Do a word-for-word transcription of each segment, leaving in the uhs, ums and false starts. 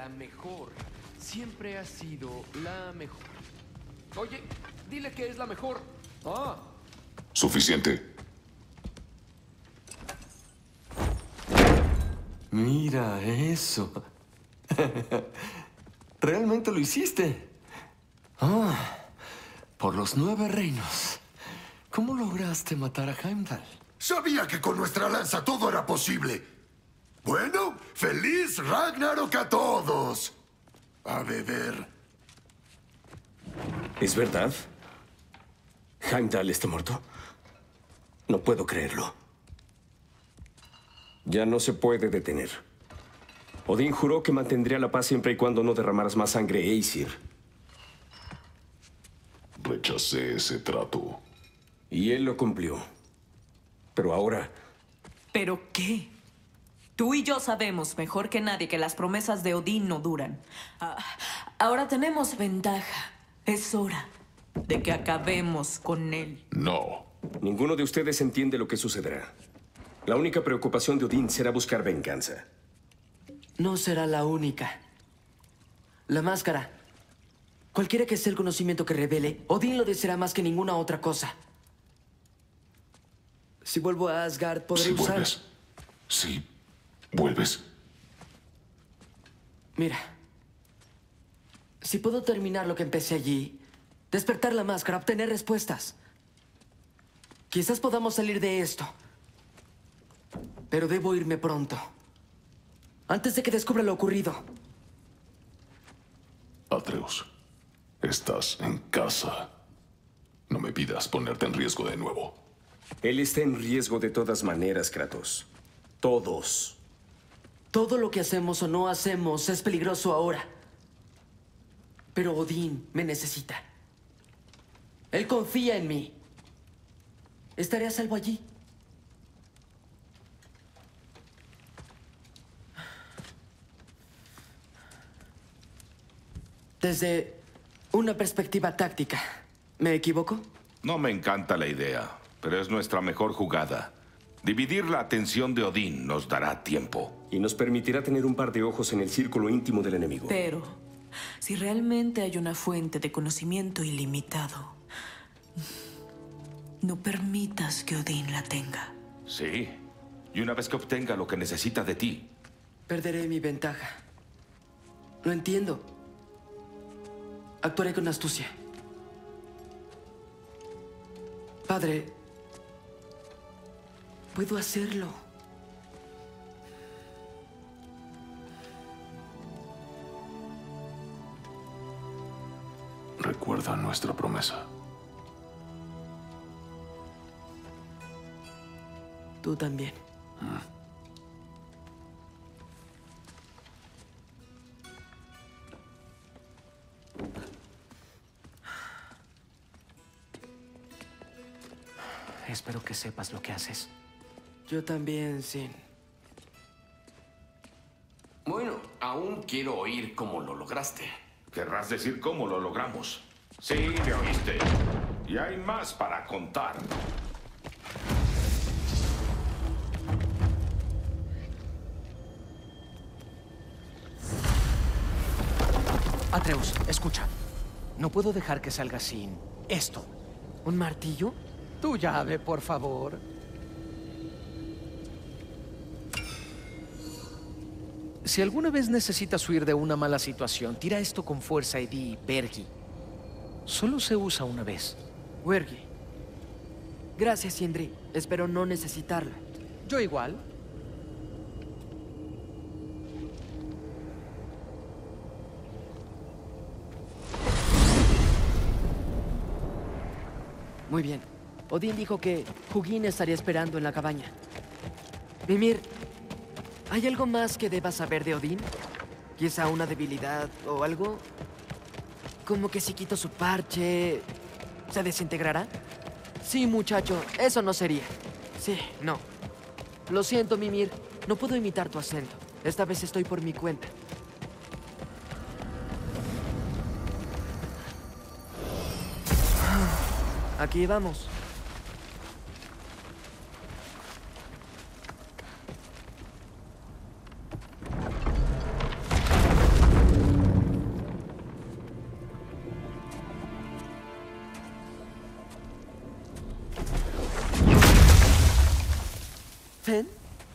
la mejor. Siempre ha sido la mejor. Oye, dile que es la mejor. Ah. Suficiente. Mira eso. Realmente lo hiciste. Ah, por los nueve reinos. ¿Cómo lograste matar a Heimdall? Sabía que con nuestra lanza todo era posible. Bueno, feliz Ragnarok a todos. A beber. ¿Es verdad? ¿Heimdall está muerto? No puedo creerlo. Ya no se puede detener. Odín juró que mantendría la paz siempre y cuando no derramaras más sangre, Aesir. Rechacé ese trato. Y él lo cumplió. Pero ahora... ¿Pero qué? Tú y yo sabemos mejor que nadie que las promesas de Odín no duran. Ah, ahora tenemos ventaja. Es hora de que acabemos con él. No. Ninguno de ustedes entiende lo que sucederá. La única preocupación de Odín será buscar venganza. No será la única. La máscara. Cualquiera que sea el conocimiento que revele, Odín lo deseará más que ninguna otra cosa. Si vuelvo a Asgard, podré Si usar... vuelves. Si vuelves. Mira. Si puedo terminar lo que empecé allí, despertar la máscara, obtener respuestas. Quizás podamos salir de esto. Pero debo irme pronto. Antes de que descubra lo ocurrido. Atreus, estás en casa. No me pidas ponerte en riesgo de nuevo. Él está en riesgo de todas maneras, Kratos. Todos. Todo lo que hacemos o no hacemos es peligroso ahora. Pero Odín me necesita. Él confía en mí. Estaré a salvo allí. Desde una perspectiva táctica, ¿me equivoco? No me encanta la idea, pero es nuestra mejor jugada. Dividir la atención de Odín nos dará tiempo. Y nos permitirá tener un par de ojos en el círculo íntimo del enemigo. Pero, si realmente hay una fuente de conocimiento ilimitado, no permitas que Odín la tenga. Sí, y una vez que obtenga lo que necesita de ti... Perderé mi ventaja. Lo entiendo. Actuaré con astucia. Padre, puedo hacerlo. Recuerda nuestra promesa. Tú también. Mm. Espero que sepas lo que haces. Yo también, Sin. Bueno, aún quiero oír cómo lo lograste. ¿Querrás decir cómo lo logramos? Sí, me oíste. Y hay más para contar. Atreus, escucha. No puedo dejar que salga sin esto. ¿Un martillo? Tu llave, por favor. Si alguna vez necesitas huir de una mala situación, tira esto con fuerza y di Vergi. Solo se usa una vez. Vergi. Gracias, Sindri. Espero no necesitarlo. Yo igual. Muy bien. Odín dijo que Hugin estaría esperando en la cabaña. Mimir, ¿hay algo más que debas saber de Odín? ¿Quizá una debilidad o algo? ¿Como que si quito su parche, se desintegrará? Sí, muchacho, eso no sería. Sí, no. Lo siento, Mimir. No puedo imitar tu acento. Esta vez estoy por mi cuenta. Aquí vamos. ¿Fen?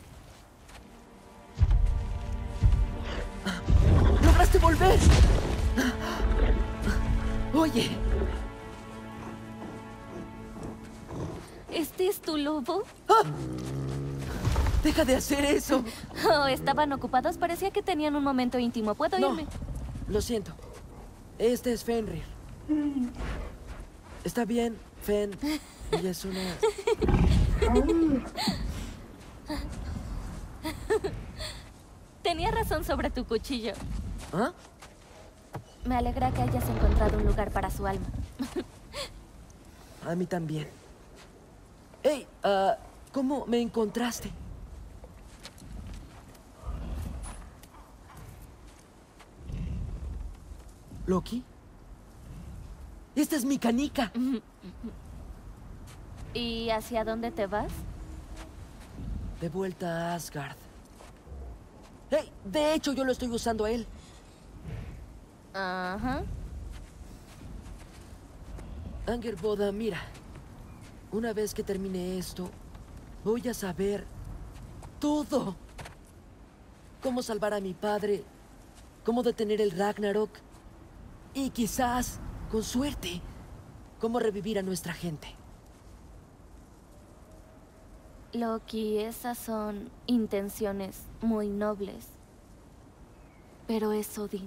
¡Lograste volver! Oye. ¿Este es tu lobo? ¡Ah! ¡Deja de hacer eso! Oh, estaban ocupados. Parecía que tenían un momento íntimo. ¿Puedo No, irme? lo siento. Este es Fenrir. Está bien, Fen. Ella es una... Tenía razón sobre tu cuchillo. ¿Ah? Me alegra que hayas encontrado un lugar para su alma. A mí también. Hey, ah, ¿cómo me encontraste? ¿Loki? ¡Esta es mi canica! ¿Y hacia dónde te vas? De vuelta a Asgard. ¡Hey! De hecho, yo lo estoy usando a él. Ajá. Angerboda, mira. Una vez que termine esto, voy a saber todo. Cómo salvar a mi padre, cómo detener el Ragnarok y quizás, con suerte, cómo revivir a nuestra gente. Loki, esas son intenciones muy nobles. Pero es Odín.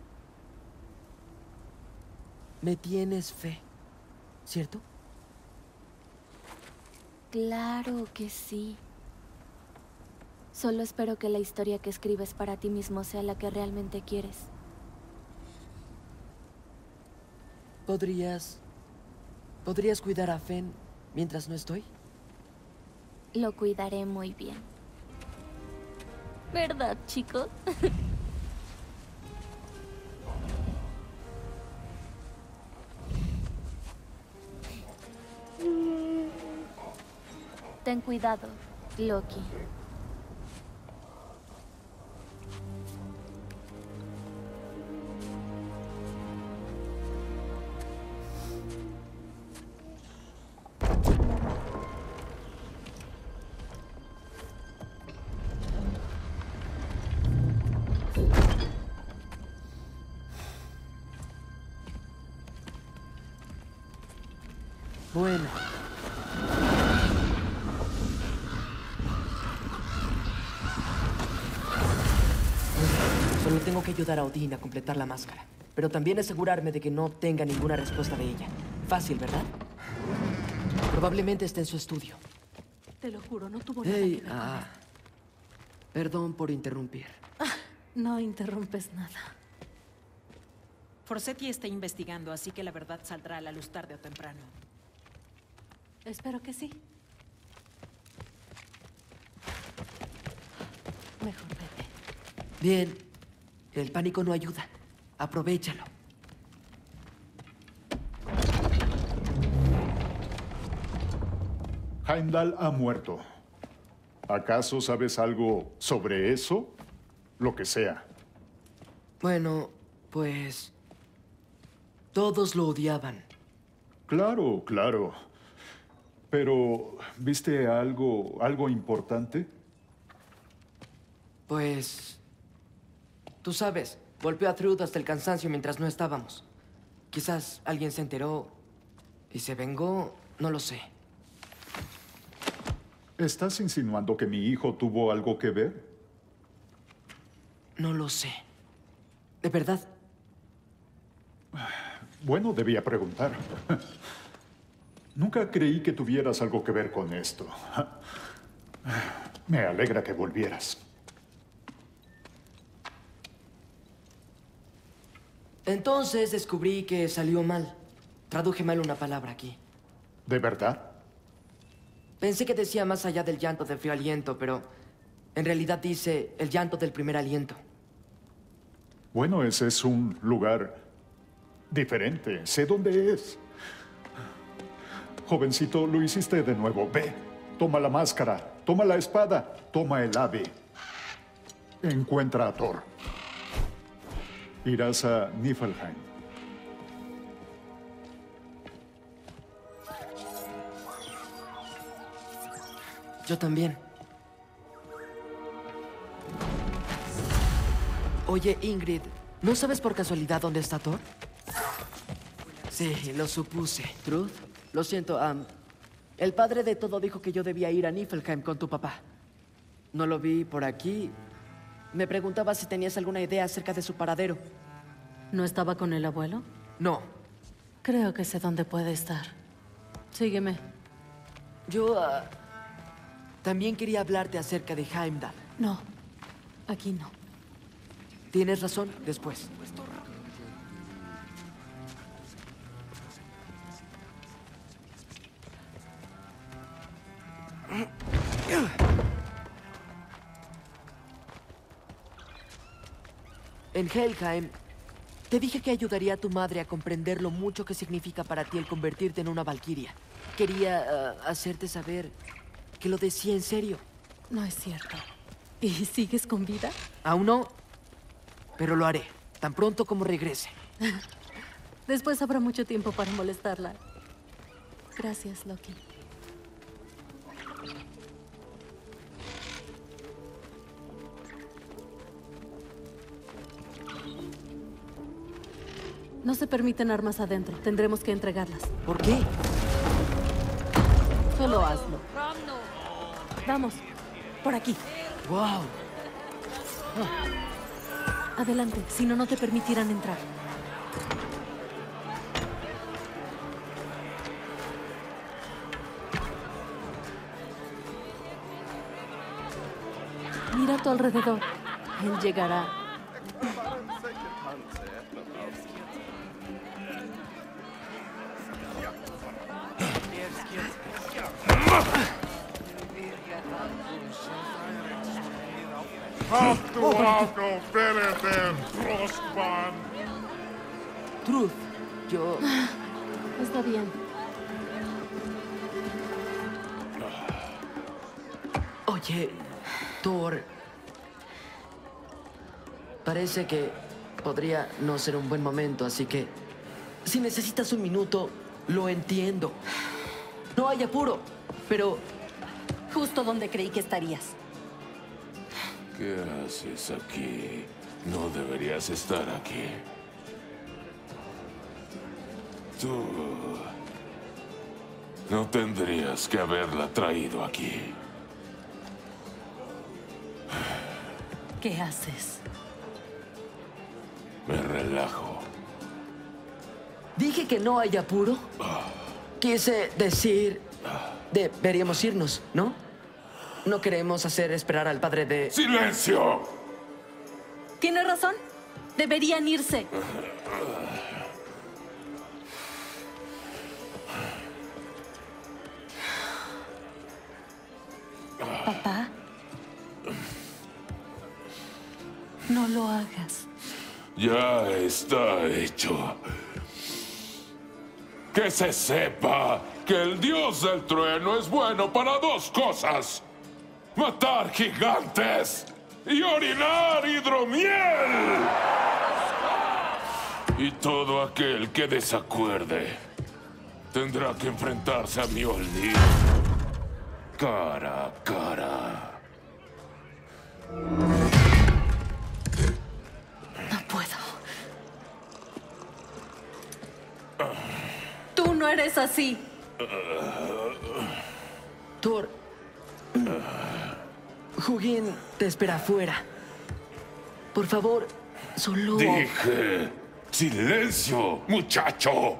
Me tienes fe, ¿cierto? Claro que sí. Solo espero que la historia que escribes para ti mismo sea la que realmente quieres. ¿Podrías... ¿Podrías cuidar a Fen mientras no estoy? Lo cuidaré muy bien. ¿Verdad, chico? Ten cuidado, Loki. Bueno. Solo tengo que ayudar a Odín a completar la máscara. Pero también asegurarme de que no obtenga ninguna respuesta de ella. Fácil, ¿verdad? Probablemente esté en su estudio. Te lo juro, no tuvo nada Hey, que ver ah, con eso. perdón por interrumpir. Ah, no interrumpes nada. Forsetti está investigando, así que la verdad saldrá a la luz tarde o temprano. Espero que sí. Mejor vete. Bien. El pánico no ayuda. Aprovéchalo. Heimdall ha muerto. ¿Acaso sabes algo sobre eso? Lo que sea. Bueno, pues... todos lo odiaban. Claro, claro. Pero, ¿viste algo, algo importante? Pues... tú sabes, golpeó a Trude hasta el cansancio mientras no estábamos. Quizás alguien se enteró y se vengó, no lo sé. ¿Estás insinuando que mi hijo tuvo algo que ver? No lo sé. ¿De verdad? Bueno, debía preguntar. Nunca creí que tuvieras algo que ver con esto. Me alegra que volvieras. Entonces descubrí que salió mal. Traduje mal una palabra aquí. ¿De verdad? Pensé que decía más allá del llanto del frío aliento, pero en realidad dice el llanto del primer aliento. Bueno, ese es un lugar diferente. Sé dónde es. Jovencito, lo hiciste de nuevo. Ve, toma la máscara, toma la espada, toma el ave. Encuentra a Thor. Irás a Niflheim. Yo también. Oye, Ingrid, ¿no sabes por casualidad dónde está Thor? Sí, lo supuse. Truth, lo siento, am, el padre de todo dijo que yo debía ir a Niflheim con tu papá. No lo vi por aquí. Me preguntaba si tenías alguna idea acerca de su paradero. ¿No estaba con el abuelo? No. Creo que sé dónde puede estar. Sígueme. Yo ah, también quería hablarte acerca de Heimdall. No, aquí no. Tienes razón, después. En Helheim, te dije que ayudaría a tu madre a comprender lo mucho que significa para ti el convertirte en una valquiria. Quería uh, hacerte saber que lo decía en serio. No es cierto. ¿Y sigues con vida? Aún no, pero lo haré, tan pronto como regrese. Después habrá mucho tiempo para molestarla. Gracias, Loki. No se permiten armas adentro. Tendremos que entregarlas. ¿Por qué? Solo hazlo. Vamos. Por aquí. ¡Wow! Adelante, si no, no te permitirán entrar. Mira a tu alrededor. Él llegará. Truth, yo... Está bien. Oye, Thor... Parece que podría no ser un buen momento, así que... Si necesitas un minuto, lo entiendo. No hay apuro, pero... Justo donde creí que estarías. ¿Qué haces aquí? No deberías estar aquí. Tú... no tendrías que haberla traído aquí. ¿Qué haces? Me relajo. Dije que no hay apuro. Quise decir... Deberíamos irnos, ¿no? No queremos hacer esperar al padre de... ¡Silencio! Tiene razón. Deberían irse. Papá. No lo hagas. Ya está hecho. Que se sepa que el dios del trueno es bueno para dos cosas. Matar gigantes y orinar hidromiel. Y todo aquel que desacuerde tendrá que enfrentarse a Mjolnir cara a cara. No puedo. Tú no eres así. Thor... Hugin te espera afuera. Por favor, solo... Dije, silencio, muchacho.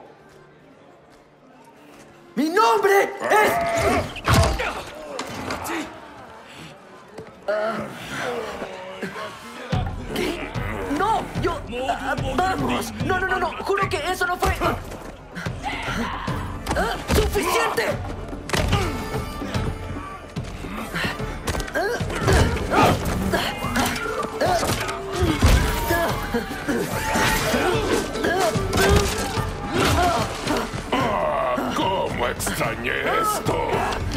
¡Mi nombre es... ¿Qué? ¡No! ¡Yo... ah, ¡Vamos! No, no, no, no. Juro que eso no fue... Ah, ¡suficiente! Ah, ¿cómo extrañé esto?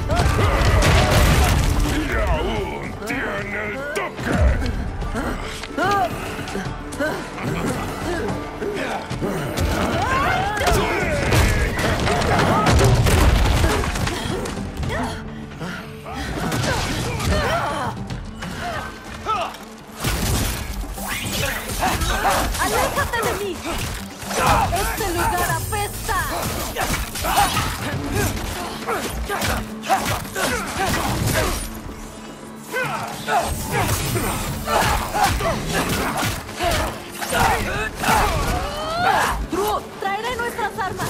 Y aún tiene el toque. ¡Este lugar apesta! ¡Drew! ¡Traeré nuestras armas!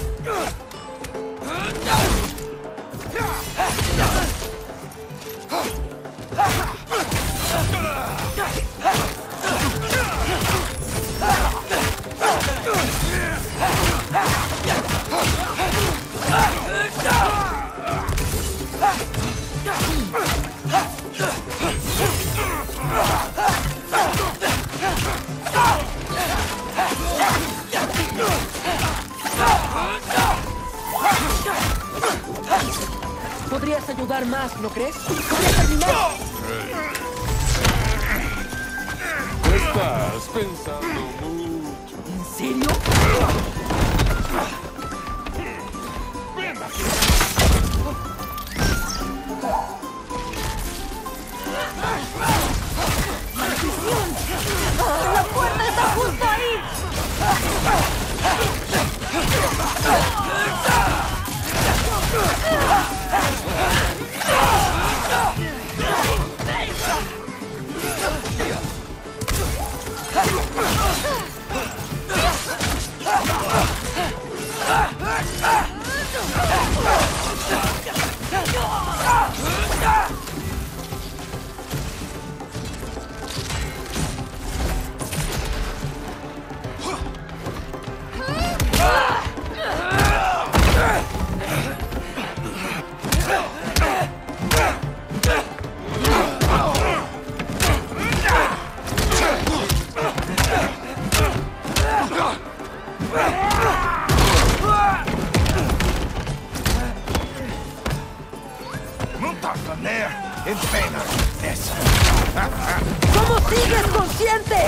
Podrías ayudar más, ¿no crees? ¡Podría terminar! Estás pensando mucho. ¿En serio? ¡Ven aquí! ¡Maldición! ¡La puerta está justo ahí! ¿Cómo sigues consciente?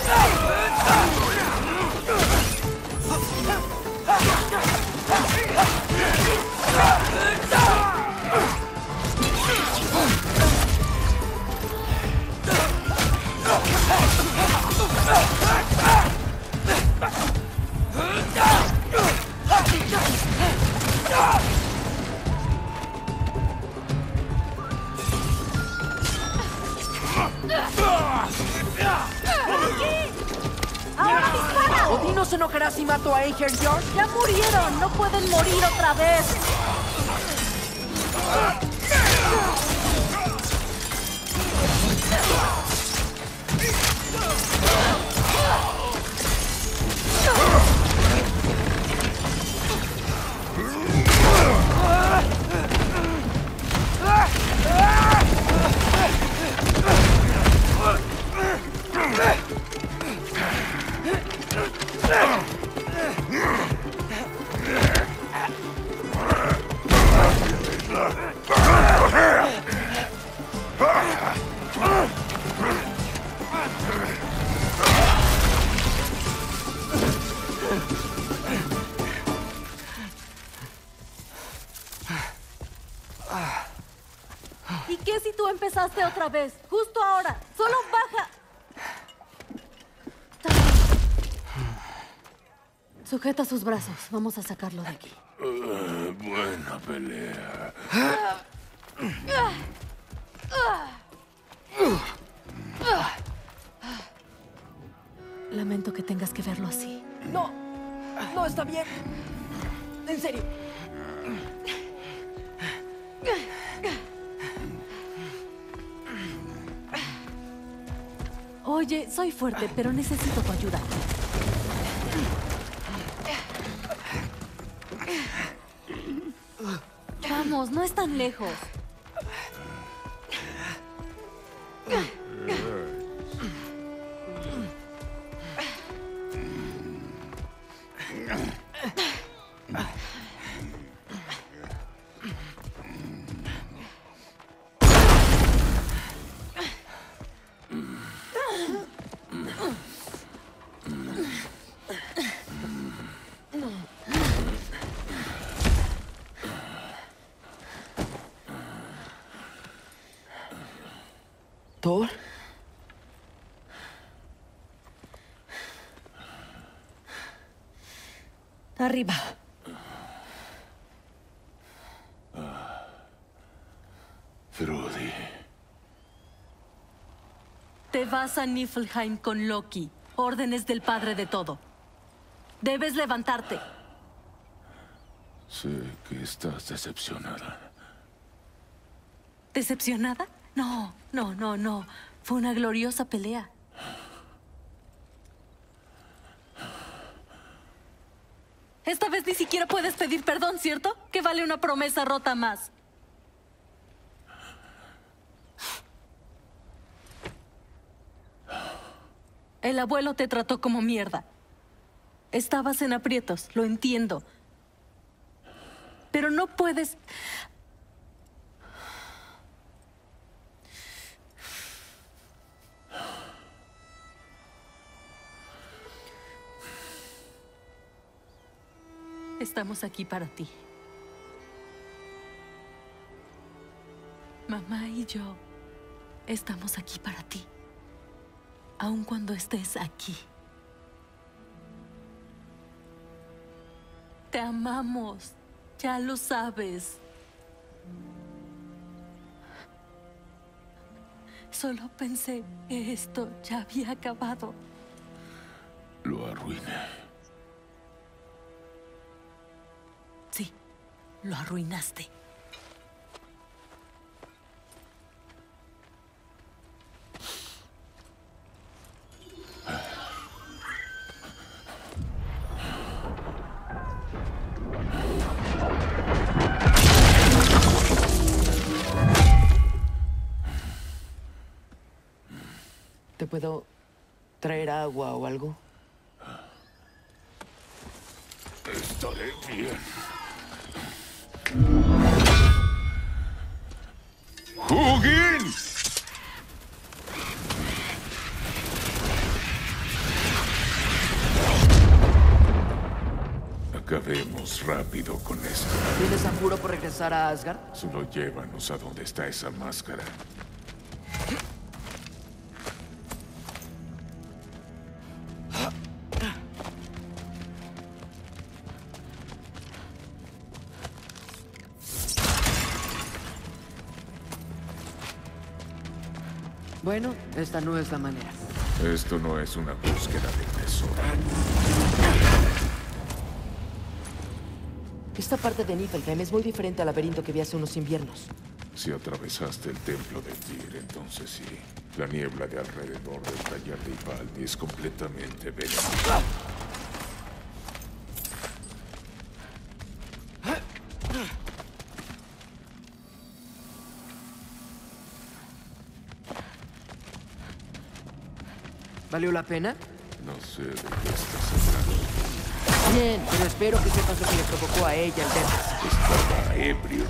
¡Ahora dispara! ¿Odín no se enojará si mato a Ager George? ¡Ya murieron! ¡No pueden morir otra vez! ¿Y qué si tú empezaste otra vez? Justo ahora. Solo baja. Sujeta sus brazos. Vamos a sacarlo de aquí. Uh, buena pelea. Lamento que tengas que verlo así. No, no está bien. En serio. Oye, soy fuerte, pero necesito tu ayuda. Vamos, no es tan lejos. ¿Thor? Arriba. Trudy. Te vas a Niflheim con Loki. Órdenes del padre de todo. Debes levantarte. Sé que estás decepcionada. ¿Decepcionada? No, no, no, no. Fue una gloriosa pelea. Esta vez ni siquiera puedes pedir perdón, ¿cierto? Que vale una promesa rota más. El abuelo te trató como mierda. Estabas en aprietos, lo entiendo. Pero no puedes... Estamos aquí para ti. Mamá y yo estamos aquí para ti. Aun cuando estés aquí. Te amamos. Ya lo sabes. Solo pensé que esto ya había acabado. Lo arruiné. Sí, lo arruinaste. ¿Te puedo traer agua o algo? Estaré bien. ¡Hugin! Acabemos rápido con esto. ¿Tienes apuro por regresar a Asgard? Solo llévanos a donde está esa máscara. Bueno, esta no es la manera. Esto no es una búsqueda de tesoro. Esta parte de Niflheim es muy diferente al laberinto que vi hace unos inviernos. Si atravesaste el templo de Tyr, entonces sí. La niebla de alrededor del taller de Ivaldi es completamente venenosa. ¿Valió la pena? No sé de qué estás hablando. Bien, pero espero que sepas lo que le provocó a ella el verlas. Estaba ebrio.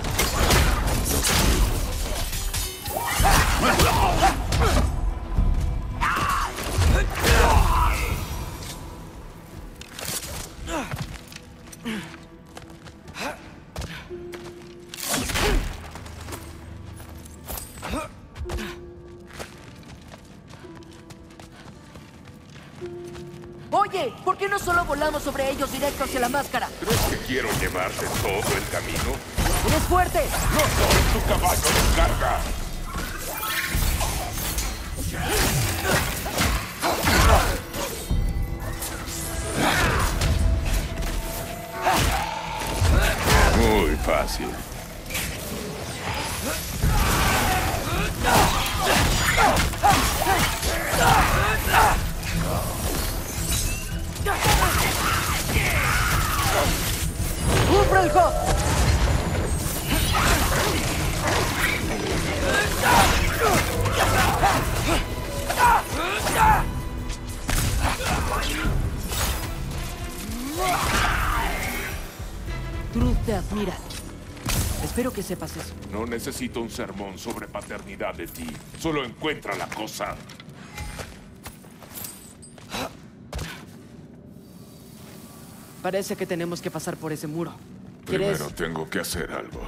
Oye, ¿por qué no solo volamos sobre ellos directo hacia la máscara? ¿Crees que quiero llevarte todo el camino? ¡Eres fuerte! ¡No soy tu caballo de carga! Muy fácil. ¡Ulfralco! Truth te admira. Espero que sepas eso. No necesito un sermón sobre paternidad de ti. Solo encuentra la cosa. Parece que tenemos que pasar por ese muro. ¿Quieres? Primero tengo que hacer algo.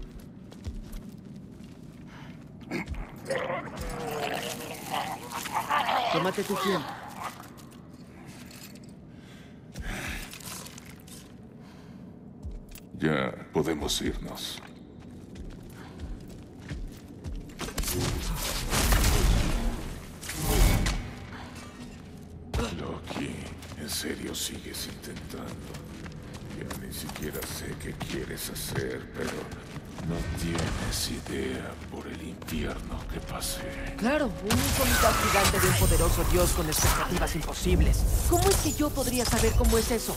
Tómate tu tiempo. Ya podemos irnos. Loki, ¿en serio sigues intentando? Ya ni siquiera sé qué quieres hacer, pero no tienes idea por el infierno que pasé. Claro, un hijo mitad gigante de un poderoso dios con expectativas imposibles. ¿Cómo es que yo podría saber cómo es eso?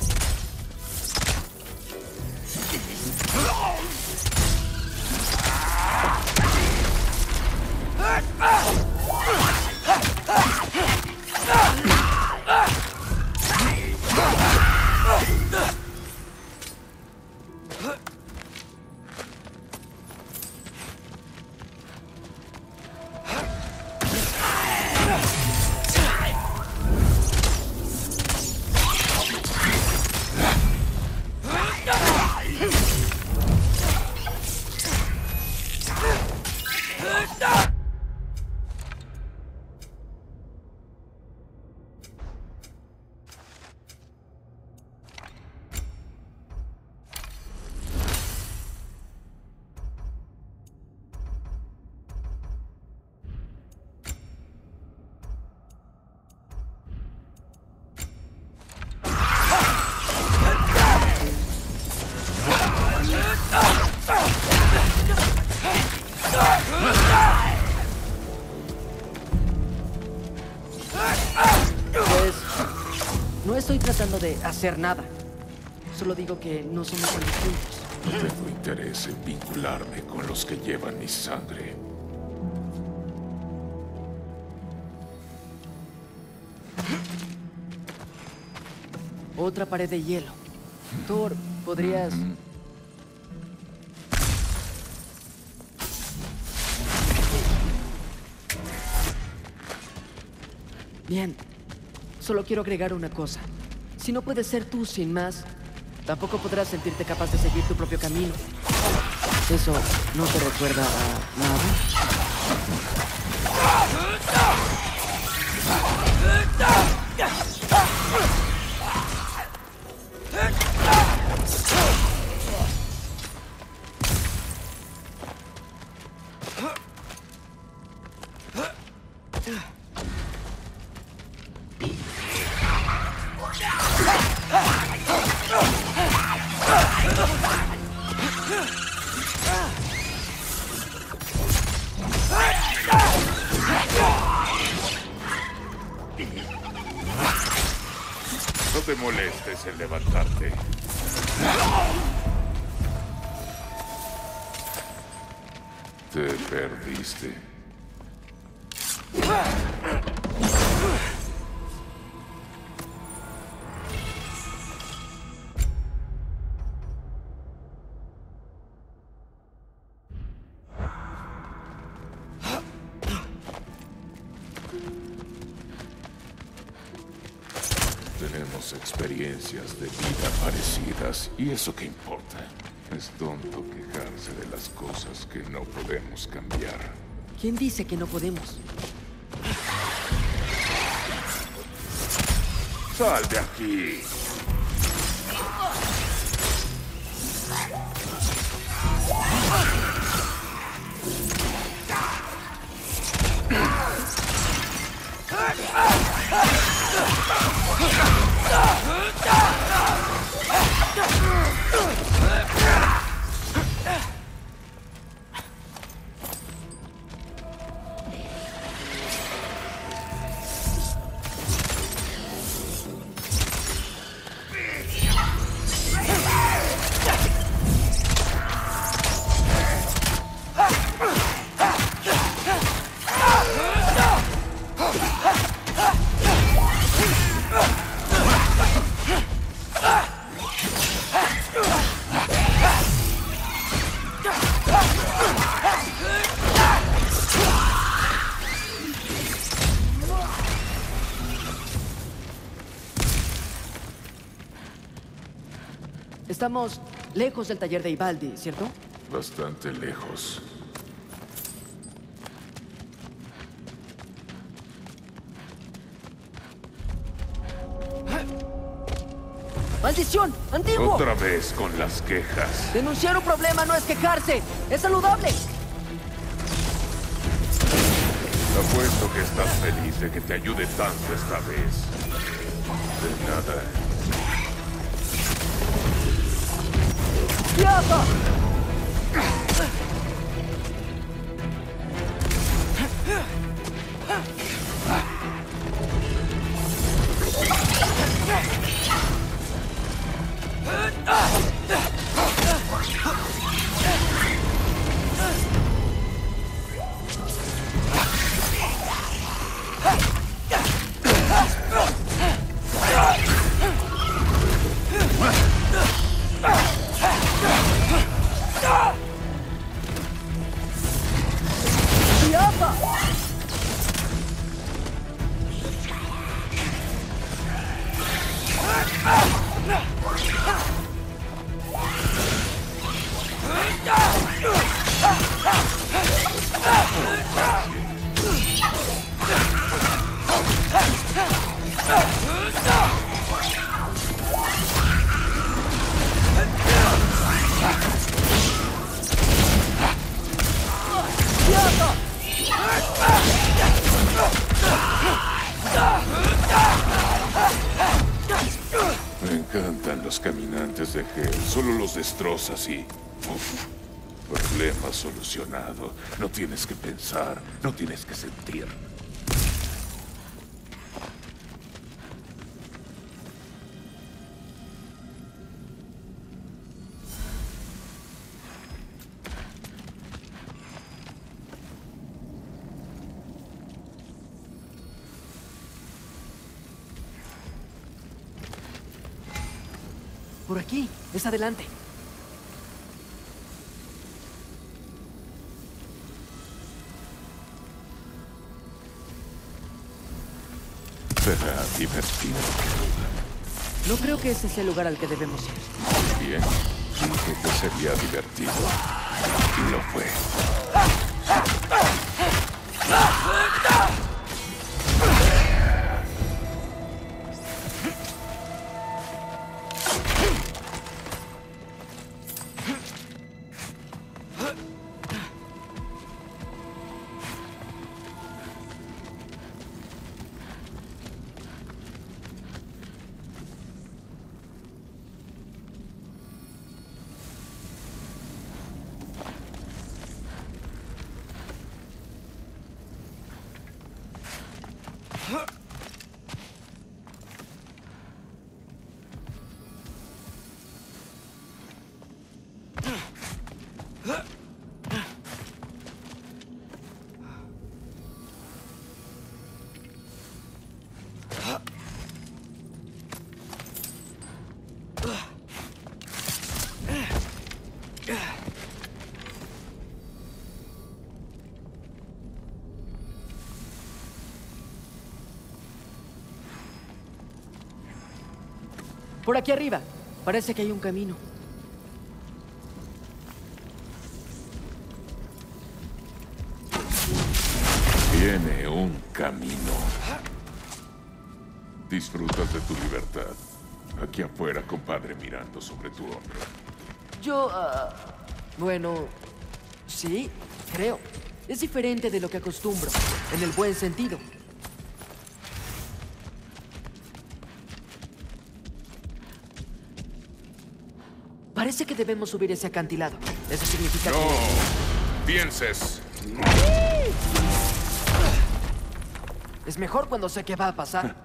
Pues no estoy tratando de hacer nada. Solo digo que no somos tan distintos. No tengo interés en vincularme con los que llevan mi sangre. Otra pared de hielo. Thor, ¿podrías...? Bien. Solo quiero agregar una cosa. Si no puedes ser tú sin más, tampoco podrás sentirte capaz de seguir tu propio camino. ¿Eso no te recuerda a nada? No te molestes en levantarte. Te perdiste. Tenemos experiencias de vida parecidas, y eso qué importa. Es tonto quejarse de las cosas que no podemos cambiar. ¿Quién dice que no podemos? ¡Sal de aquí! Estamos lejos del taller de Ivaldi, ¿cierto? Bastante lejos. Vaya. ¡Maldición! ¡Antiguo! Otra vez con las quejas. Denunciar un problema no es quejarse. ¡Es saludable! Apuesto que estás feliz de que te ayude tanto esta vez. De nada. ¡Diablo! Me encantan los caminantes de Hell. Solo los destrozas y... Uf, problema solucionado. No tienes que pensar, no tienes que sentir. Por aquí, es adelante. Será divertido. No creo que ese sea el lugar al que debemos ir. Bien, dije que sería divertido. Y lo fue. Por aquí arriba. Parece que hay un camino. Tiene un camino. Disfrutas de tu libertad. Aquí afuera, compadre, mirando sobre tu hombro. Yo, ah, bueno, sí, creo. Es diferente de lo que acostumbro, en el buen sentido. Parece que debemos subir ese acantilado. Eso significa no, que... No, pienses. Es mejor cuando sé qué va a pasar.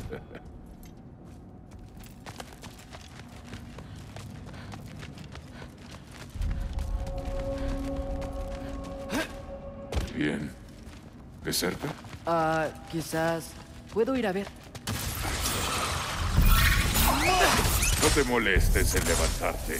Bien. ¿De cerca? Ah, quizás... puedo ir a ver. No te molestes en levantarte.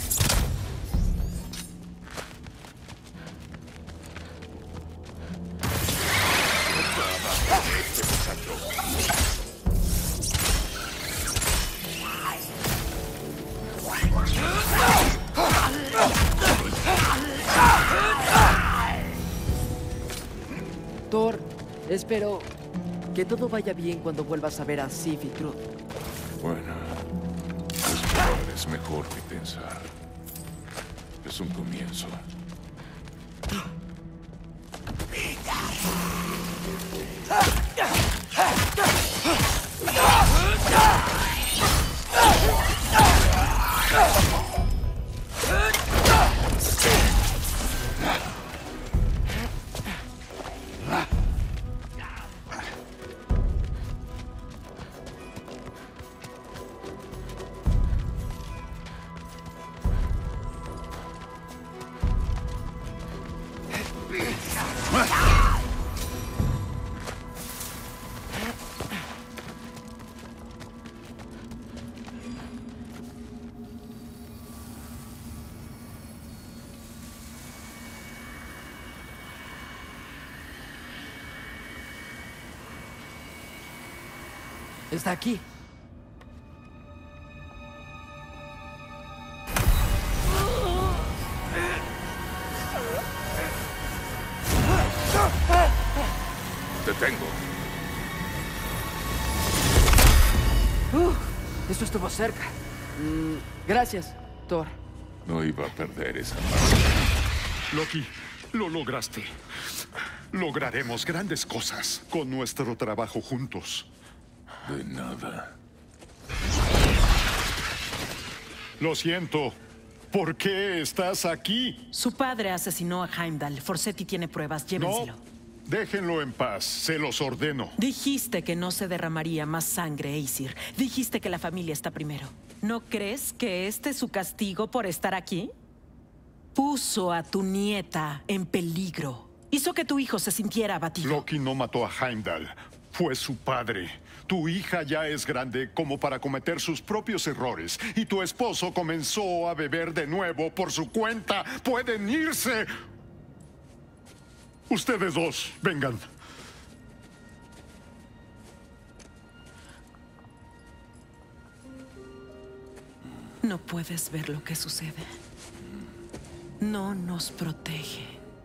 Thor, espero que todo vaya bien cuando vuelvas a ver a Sif y Truth. Bueno, espero. mejor que pensar. Es un comienzo. Está aquí. Te tengo. Uh, eso estuvo cerca. Mm, gracias, Thor. No iba a perder esa mano. Loki, lo lograste. Lograremos grandes cosas con nuestro trabajo juntos. De nada. Lo siento. ¿Por qué estás aquí? Su padre asesinó a Heimdall. Forsetti tiene pruebas. Llévenselo. No, déjenlo en paz. Se los ordeno. Dijiste que no se derramaría más sangre, Aesir. Dijiste que la familia está primero. ¿No crees que este es su castigo por estar aquí? Puso a tu nieta en peligro. Hizo que tu hijo se sintiera abatido. Loki no mató a Heimdall. Fue su padre. Tu hija ya es grande como para cometer sus propios errores. Y tu esposo comenzó a beber de nuevo por su cuenta. ¡Pueden irse! Ustedes dos, vengan. No puedes ver lo que sucede. No nos protege.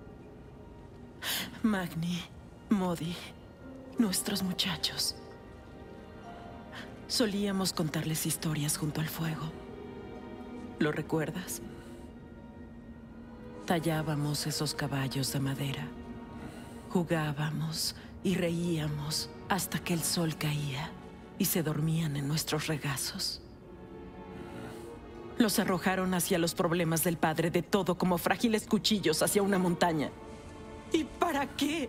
Magni, Modi, nuestros muchachos. Solíamos contarles historias junto al fuego. ¿Lo recuerdas? Tallábamos esos caballos de madera. Jugábamos y reíamos hasta que el sol caía y se dormían en nuestros regazos. Los arrojaron hacia los problemas del padre de todo como frágiles cuchillos hacia una montaña. ¿Y para qué?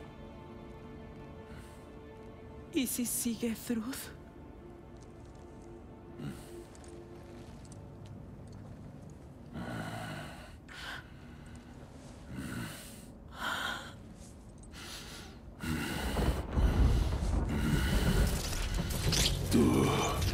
¿Y si sigue Thrud? Tú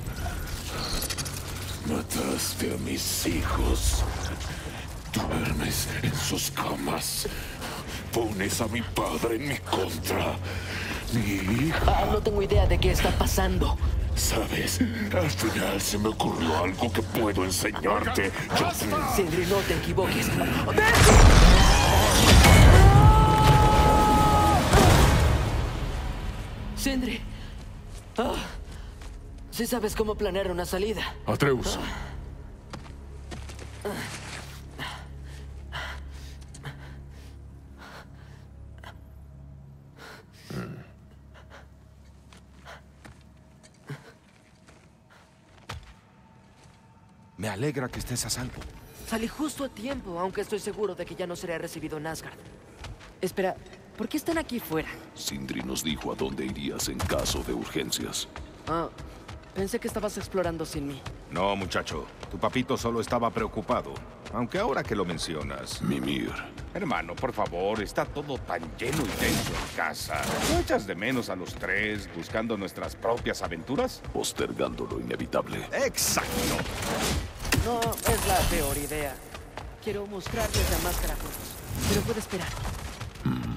mataste a mis hijos. Duermes en sus camas. Pones a mi padre en mi contra. Mi hija. Ah, no tengo idea de qué está pasando. ¿Sabes? Al final se me ocurrió algo que puedo enseñarte. Sindri, no te equivoques. Sindri. Oh. Sí sabes cómo planear una salida. Atreus. Me alegra que estés a salvo. Salí justo a tiempo, aunque estoy seguro de que ya no seré recibido en Asgard. Espera, ¿por qué están aquí fuera? Sindri nos dijo a dónde irías en caso de urgencias. Ah, pensé que estabas explorando sin mí. No, muchacho. Tu papito solo estaba preocupado. Aunque ahora que lo mencionas... Mimir. Hermano, por favor, está todo tan lleno y denso en casa. ¿No echas de menos a los tres buscando nuestras propias aventuras? Postergando lo inevitable. ¡Exacto! No, es la peor idea. Quiero mostrarles la máscara juntos, pero puede esperar. Mm.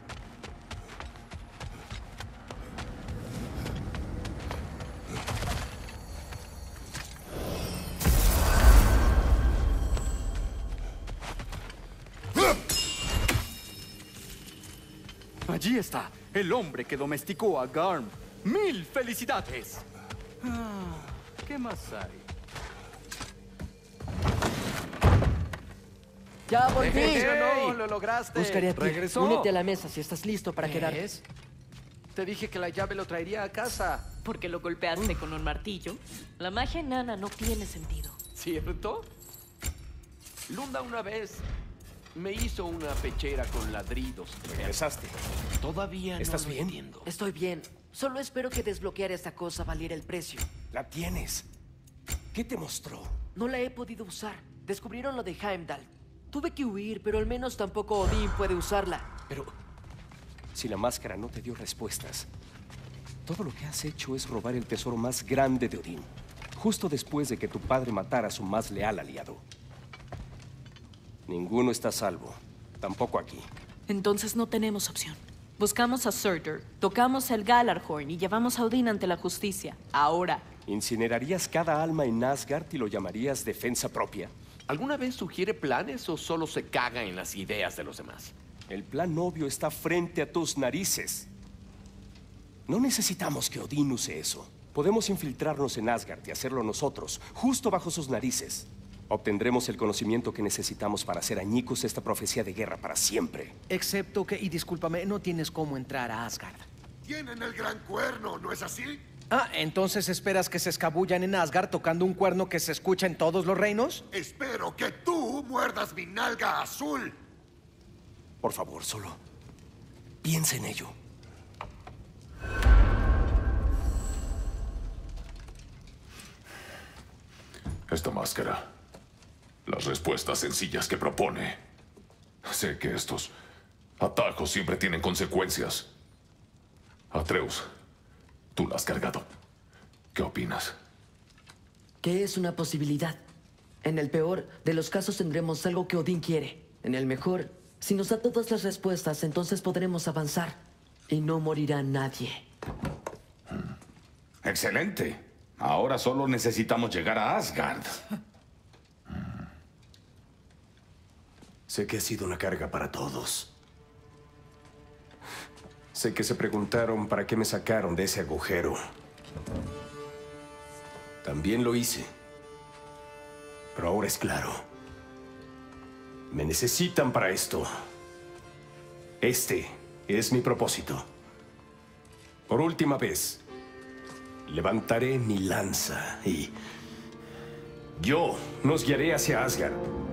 Allí está, el hombre que domesticó a Garm. ¡Mil felicidades! Ah, ¿qué más hay? ¡Ya volví! ¡Funcionó! ¡Lo lograste! Buscaré a ti. ¡Regresó! Únete a la mesa si estás listo para ¿Qué quedar. es? Te dije que la llave lo traería a casa. ¿Porque lo golpeaste con un martillo? La magia enana no tiene sentido. ¿Cierto? Lunda una vez me hizo una pechera con ladridos. Regresaste. Todavía ¿Estás no lo bien? entiendo. Estoy bien. Solo espero que desbloquear esta cosa valiera el precio. La tienes. ¿Qué te mostró? No la he podido usar. Descubrieron lo de Heimdall. Tuve que huir, pero al menos tampoco Odín puede usarla. Pero si la máscara no te dio respuestas, todo lo que has hecho es robar el tesoro más grande de Odín, justo después de que tu padre matara a su más leal aliado. Ninguno está a salvo, tampoco aquí. Entonces no tenemos opción. Buscamos a Surtur, tocamos el Galarhorn y llevamos a Odín ante la justicia. Ahora. ¿Incinerarías cada alma en Asgard y lo llamarías defensa propia? ¿Alguna vez sugiere planes o solo se caga en las ideas de los demás? El plan obvio está frente a tus narices. No necesitamos que Odín use eso. Podemos infiltrarnos en Asgard y hacerlo nosotros, justo bajo sus narices. Obtendremos el conocimiento que necesitamos para hacer añicos esta profecía de guerra para siempre. Excepto que, y discúlpame, no tienes cómo entrar a Asgard. Tienen el gran cuerno, ¿no es así? Ah, ¿entonces esperas que se escabullan en Asgard tocando un cuerno que se escucha en todos los reinos? Espero que tú muerdas mi nalga azul. Por favor, solo piensa en ello. Esta máscara. Las respuestas sencillas que propone. Sé que estos atajos siempre tienen consecuencias. Atreus, tú la has cargado. ¿Qué opinas? Que es una posibilidad. En el peor de los casos tendremos algo que Odín quiere. En el mejor, si nos da todas las respuestas, entonces podremos avanzar. Y no morirá nadie. Excelente. Ahora solo necesitamos llegar a Asgard. Sé que ha sido una carga para todos. Sé que se preguntaron para qué me sacaron de ese agujero. También lo hice. Pero ahora es claro. Me necesitan para esto. Este es mi propósito. Por última vez, levantaré mi lanza y yo nos guiaré hacia Asgard.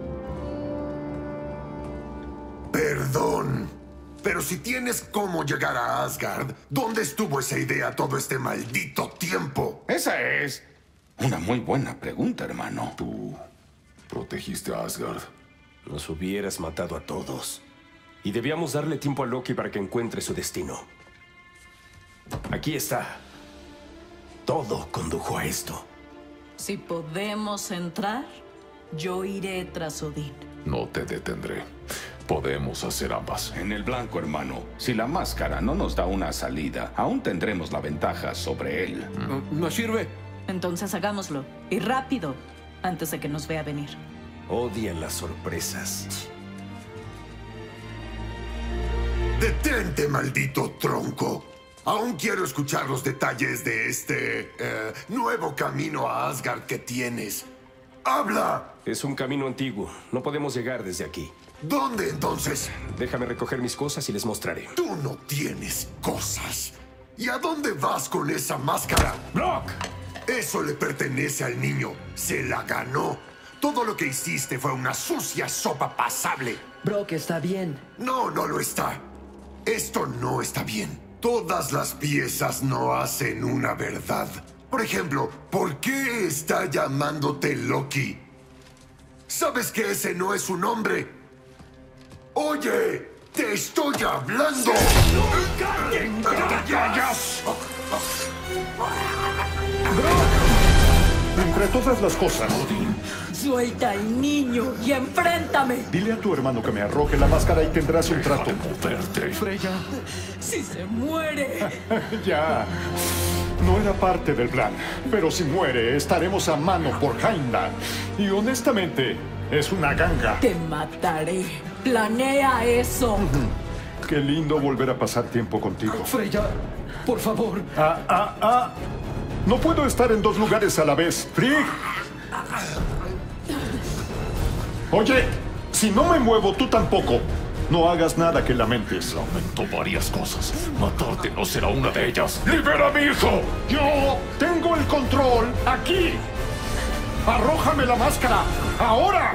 Perdón, pero si tienes cómo llegar a Asgard, ¿dónde estuvo esa idea todo este maldito tiempo? Esa es una muy buena pregunta, hermano. Tú protegiste a Asgard. Nos hubieras matado a todos. Y debíamos darle tiempo a Loki para que encuentre su destino. Aquí está. Todo condujo a esto. Si podemos entrar, yo iré tras Odín. No te detendré. Podemos hacer ambas. En el blanco, hermano. Si la máscara no nos da una salida, aún tendremos la ventaja sobre él. ¿No sirve? Entonces hagámoslo. Y rápido, antes de que nos vea venir. Odian las sorpresas. ¡Detente, maldito tronco! Aún quiero escuchar los detalles de este eh, nuevo camino a Asgard que tienes. ¡Habla! Es un camino antiguo. No podemos llegar desde aquí. ¿Dónde entonces? Déjame recoger mis cosas y les mostraré. Tú no tienes cosas. ¿Y a dónde vas con esa máscara? ¡Brock! Eso le pertenece al niño. Se la ganó. Todo lo que hiciste fue una sucia sopa pasable. Brock, está bien. No, no lo está. Esto no está bien. Todas las piezas no hacen una verdad. Por ejemplo, ¿por qué está llamándote Loki? ¿Sabes que ese no es su nombre? ¡Oye! ¡Te estoy hablando! Entre todas las cosas, Suelta al niño y enfréntame. dile a tu hermano que me arroje la máscara y tendrás un trato. Freya. Si se muere. Ya. No era parte del plan, pero si muere, estaremos a mano por Heimdall. Y honestamente, es una ganga. Te mataré. Planea eso. Qué lindo volver a pasar tiempo contigo. Freya, por favor. Ah, ah, ah. No puedo estar en dos lugares a la vez. Frigg. Oye, Si no me muevo, tú tampoco. No hagas nada que lamentes. Lamento varias cosas. Matarte no será una de ellas. ¡Libera a mi hijo! Yo tengo el control aquí. ¡Arrójame la máscara! ¡Ahora!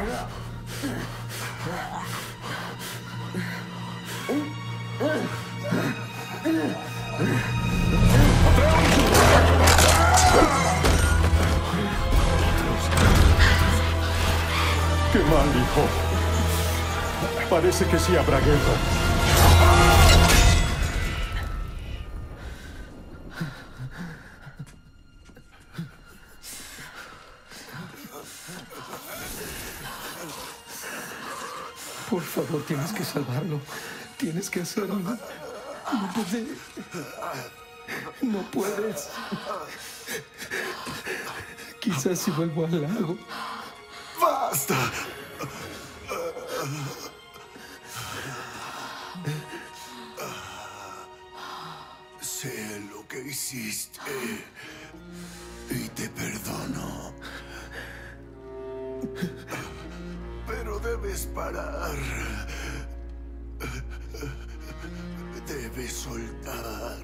¡Qué mal, hijo! Parece que sí habrá guerra. Por favor, tienes que salvarlo. Tienes que hacerlo. No puedes. No puedes. Quizás si vuelvo al lago. ¡Basta! Sé lo que hiciste y te perdono. Pero debes parar. Debes soltar.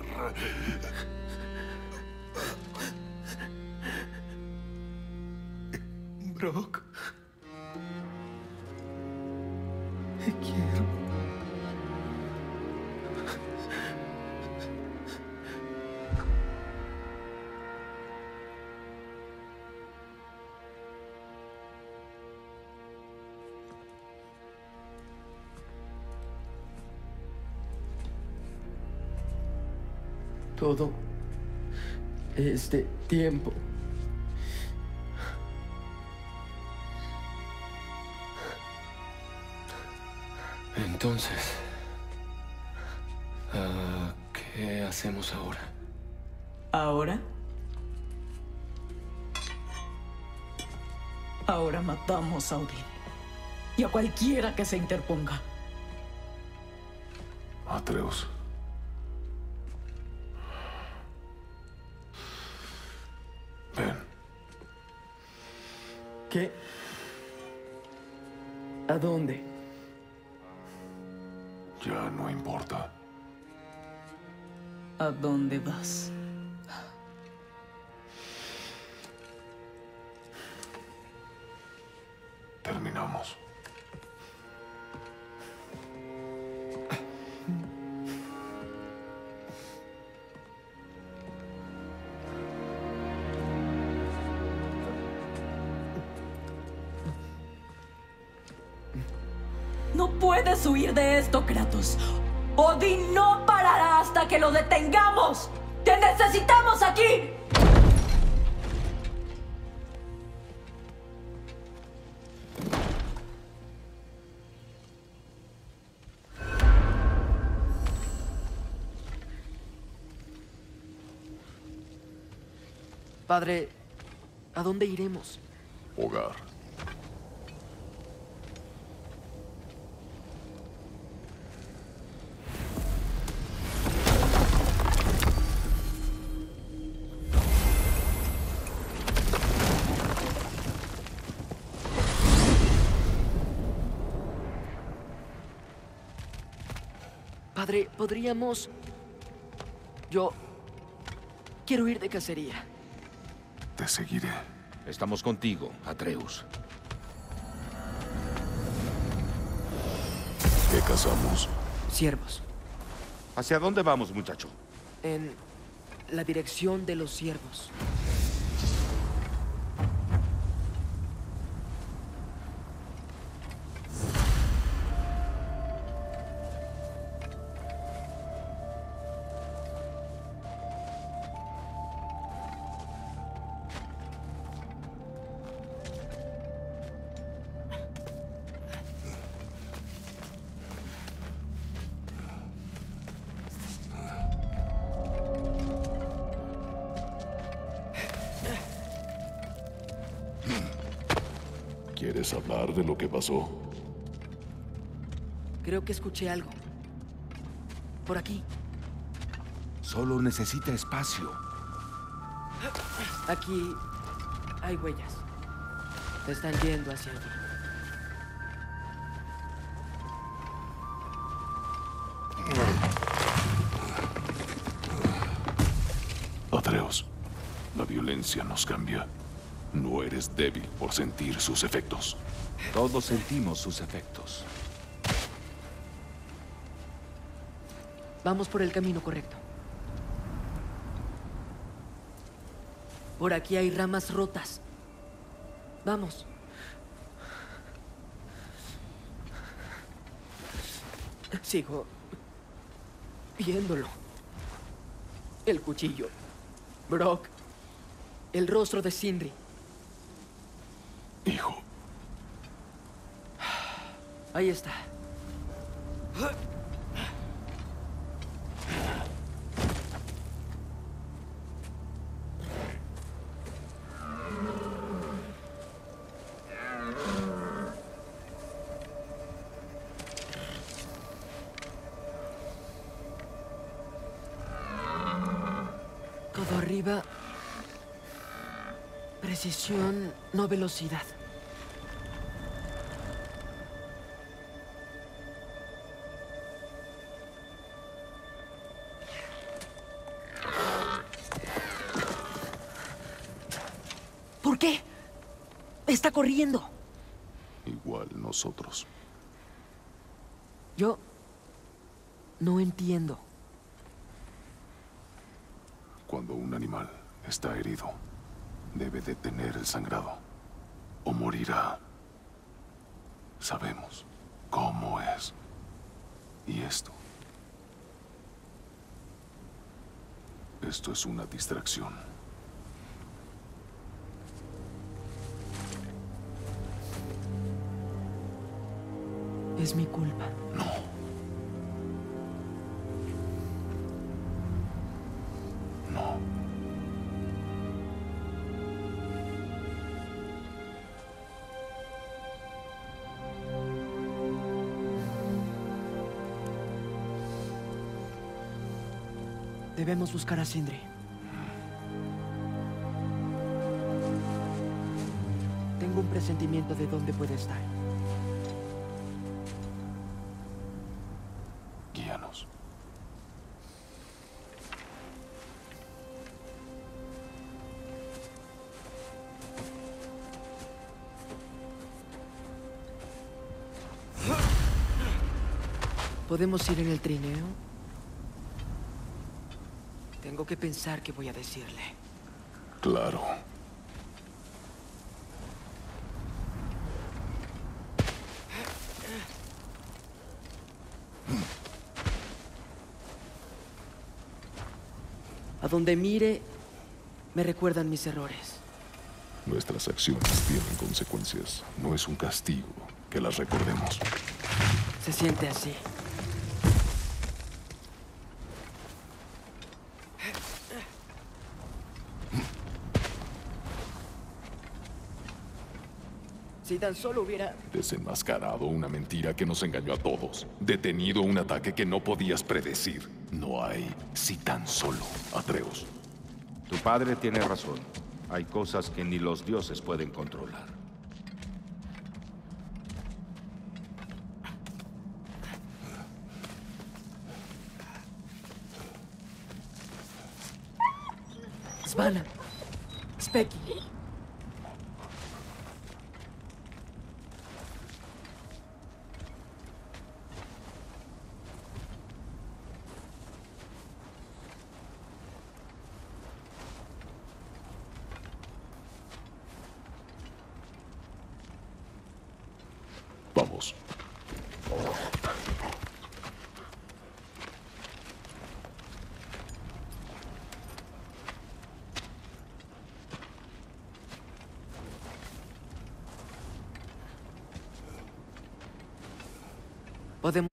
Brock. Te quiero. Todo este tiempo. Entonces, uh, ¿qué hacemos ahora? ¿Ahora? Ahora matamos a Odín. Y a cualquiera que se interponga. Atreus. Ven. ¿Qué? ¿A dónde? Ya no importa. ¿A dónde vas? Terminamos. No puedes huir de esto, Kratos. Odín no parará hasta que lo detengamos. ¡Te necesitamos aquí! Padre, ¿a dónde iremos? Hogar. Padre, podríamos... Yo... quiero ir de cacería. Te seguiré. Estamos contigo, Atreus. ¿Qué cazamos? Ciervos. ¿Hacia dónde vamos, muchacho? En la dirección de los ciervos. ¿Quieres hablar de lo que pasó? Creo que escuché algo. Por aquí. Solo necesita espacio. Aquí hay huellas. Están yendo hacia allí. Atreus, la violencia nos cambia. No eres débil por sentir sus efectos. Todos sentimos sus efectos. Vamos por el camino correcto. Por aquí hay ramas rotas. Vamos. Sigo viéndolo. El cuchillo. Brock. El rostro de Sindri. Hijo. Ahí está. Todo arriba. Precisión, no velocidad. ¿Por qué? Está corriendo. Igual nosotros. Yo no entiendo. Cuando un animal está herido, debe detener el sangrado o morirá. Sabemos cómo es. Y esto... Esto es una distracción. Es mi culpa. No. No. Debemos buscar a Sindri. Tengo un presentimiento de dónde puede estar. Guíanos. ¿Podemos ir en el trineo? Tengo que pensar qué voy a decirle. Claro. A donde mire, me recuerdan mis errores. Nuestras acciones tienen consecuencias. No es un castigo que las recordemos. Se siente así. Si tan solo hubiera... Desenmascarado una mentira que nos engañó a todos. Detenido un ataque que no podías predecir. No hay si tan solo, Atreus. Tu padre tiene razón. Hay cosas que ni los dioses pueden controlar. Svanna. Speki. Vamos. Podemos...